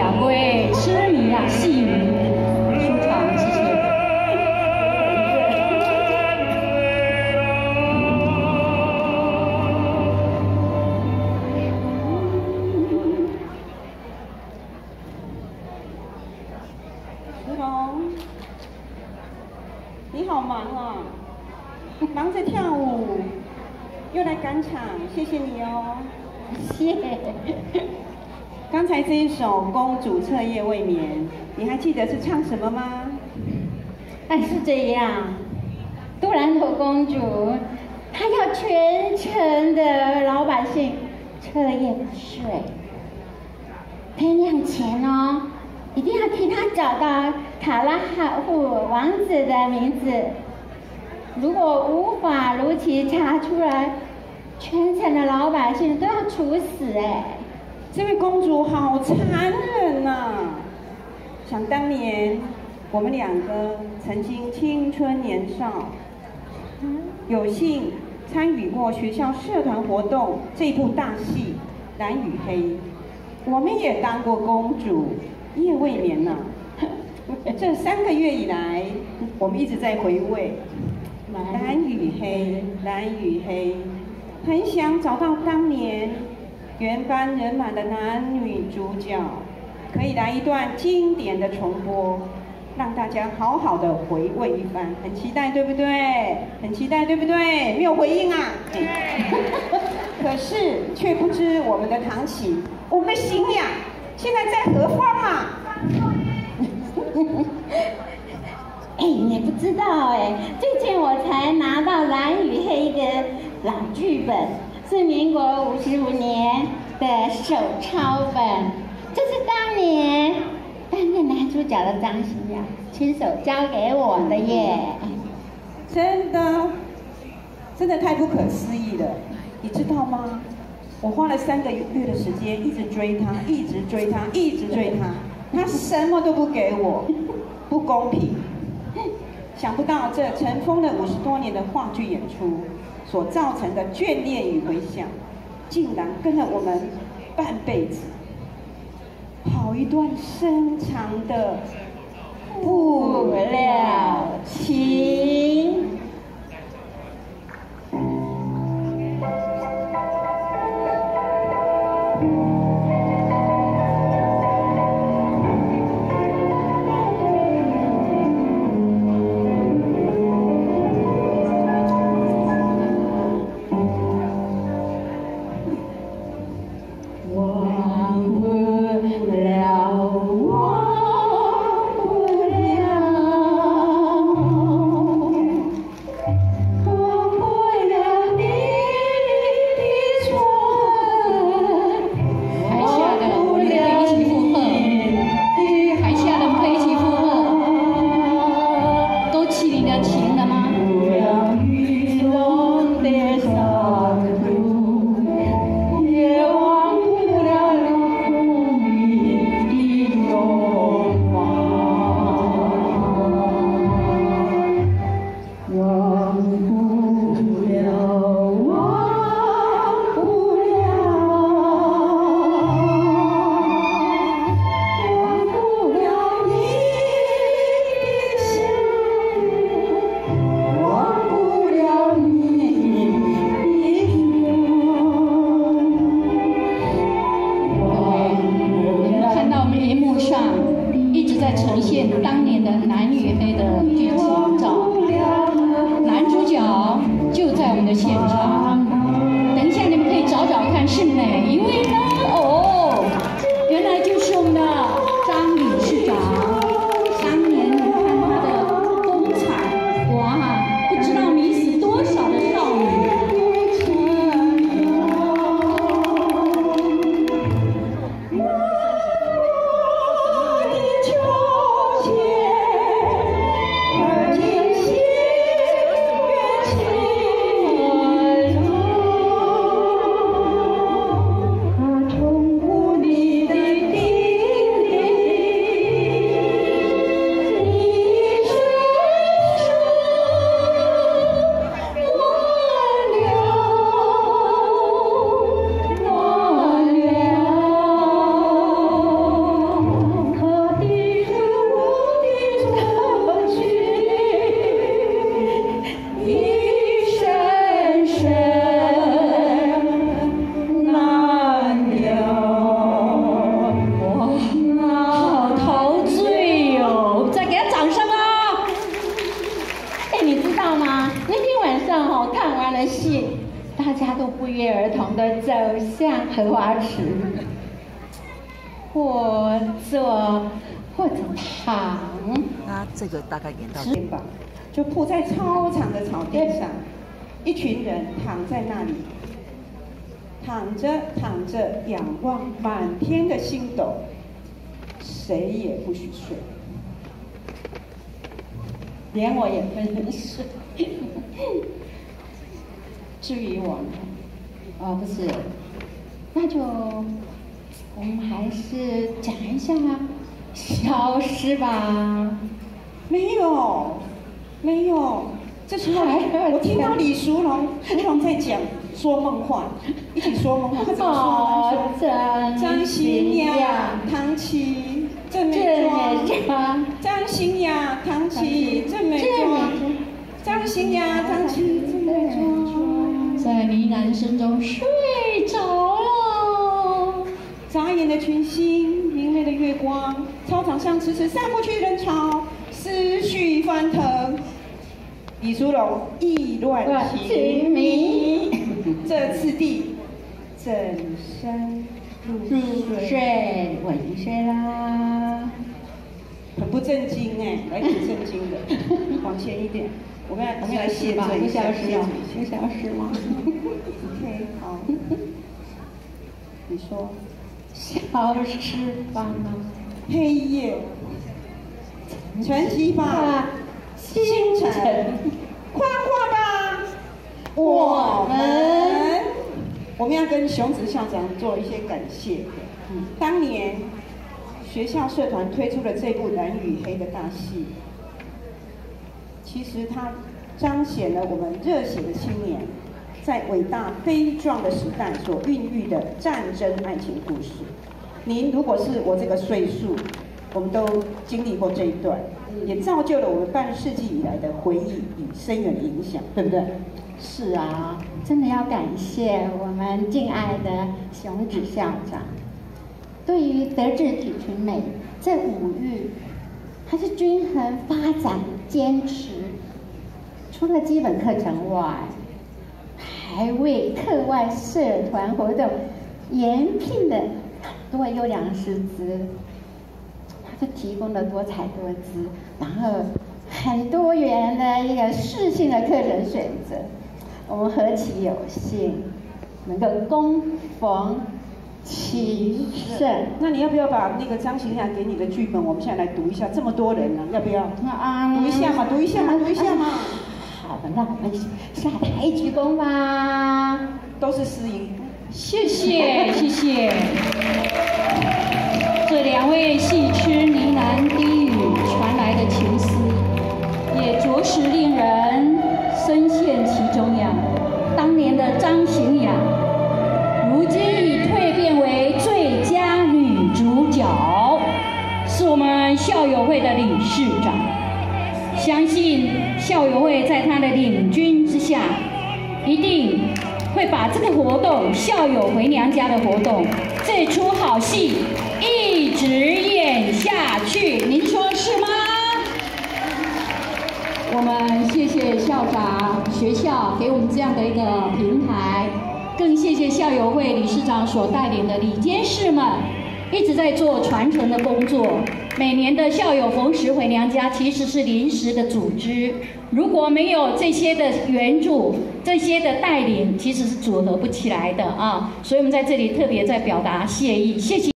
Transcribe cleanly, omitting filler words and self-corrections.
两位痴迷啊戏迷出场，谢谢。 石龙，你好忙啊，忙着跳舞，又来赶场，谢谢你哦。 谢。 刚才这一首《公主彻夜未眠》，你还记得是唱什么吗？ 是这样，杜兰朵公主，她要全城的老百姓彻夜不睡，天亮前哦，一定要替她找到卡拉哈布王子的名字。如果无法如期查出来，全城的老百姓都要处死哎！ 这位公主好残忍呐！想当年，我们两个曾经青春年少，有幸参与过学校社团活动这部大戏《蓝与黑》，我们也当过公主，夜未眠呐。这3个月以来，我们一直在回味《蓝与黑》，蓝与黑，很想找到当年原班人马的男女主角，可以来一段经典的重播，让大家好好的回味一番。很期待，对不对？很期待，对不对？没有回应啊。可是却不知我们的唐琪，我们的新娘现在在何方啊？ 你不知道哎，最近我才拿到《蓝与黑》的老剧本，是民国55年的手抄本，这是当年担任男主角的张新阳亲手交给我的耶。 真的太不可思议了，你知道吗？我花了3个月的时间，一直追他，一直追他，一直追他，他什么都不给我，不公平。想不到这尘封了50多年的话剧演出所造成的眷恋与回响，竟然跟了我们半辈子，好一段深长的不了情。 都不约而同地走向荷花池，或坐或者躺。 那这个大概演到 10点吧，就铺在操场的草地上，一群人躺在那里，躺着躺着，仰望满天的星斗，谁也不许睡，连我也不能睡。至于我呢， 不是，那就我们还是讲一下小诗吧。 没有，没有。这时候我听到李淑荣在讲说梦话，一起说梦话。他怎么说？他说张欣雅、唐琪、郑美庄，张欣雅、唐琪、郑美庄，张欣雅、唐琪、郑美庄， 在呢喃声中睡着了。 眨眼的群星，明媚的月光，操场上迟迟散不去人潮，思绪翻腾。李淑荣意乱情迷，这次第整身入睡， 我已经睡啦。 很不正经哎，来挺正经的，往前一点，我们来谢罪 1 一下， 小时吗？1小时吗 ？OK， 好，你说， 小诗吧吗？ 黑夜，沉寂吧。星辰，夸夸吧，我们要跟熊子校长做一些感谢。当年学校社团推出了这部《蓝与黑》的大戏，其实它彰显了我们热血的青年在伟大悲壮的时代所孕育的战争爱情故事。您如果是我这个岁数，我们都经历过这一段，也造就了我们半世纪以来的回忆与深远的影响，对不对？ 是啊，真的要感谢我们敬爱的熊子校长，对于德智体群美这5育，它是均衡发展坚持。除了基本课程外，还为课外社团活动研聘了很多优良师资。它提供了多彩多姿，然后很多元的一个适性的课程选择，我们何其有幸能够恭逢其盛。 那你要不要把那个张欣雅给你的剧本，我们现在来读一下？这么多人呢，要不要？读一下嘛，读一下嘛，读一下嘛。 好的，那我们下台鞠躬吧。 都是诗音。 谢谢，谢谢。这2位戏痴呢喃低语传来的情思，也着实令人深陷其中呀。当年的张欣雅，如今已蜕变为最佳女主角，是我们校友会的理事长。相信校友会在她的领军之下，一定会把这个活动——校友回娘家的活动，这出好戏一直演下去，您说是吗？我们谢谢校长、学校给我们这样的一个平台，更谢谢校友会理事长所带领的理监事们，一直在做传承的工作。每年的校友逢时回娘家其实是临时的组织，如果没有这些的援助、这些的带领，其实是组合不起来的啊。所以我们在这里特别在表达谢意，谢谢。